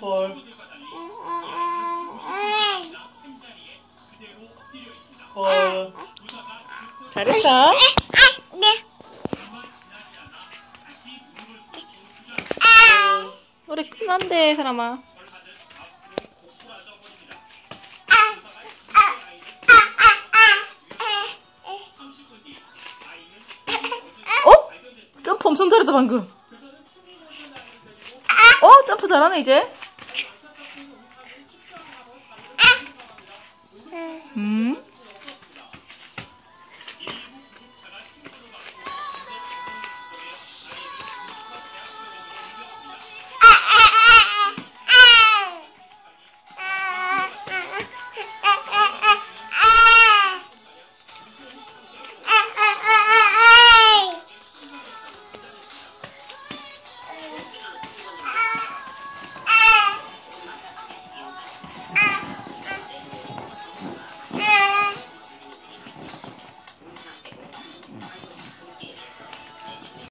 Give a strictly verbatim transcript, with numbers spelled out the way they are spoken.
볼. 볼. 잘했어. 노래 끝난대, 사람아. 어? 점프 엄청 잘했다, 방금. 어? 점프 잘하네, 이제. 음? Ah!